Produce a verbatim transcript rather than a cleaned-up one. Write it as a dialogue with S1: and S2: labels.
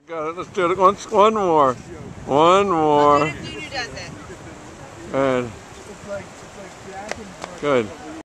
S1: got it. Let's do it once. One more. One more.
S2: Good.
S1: Good. Good.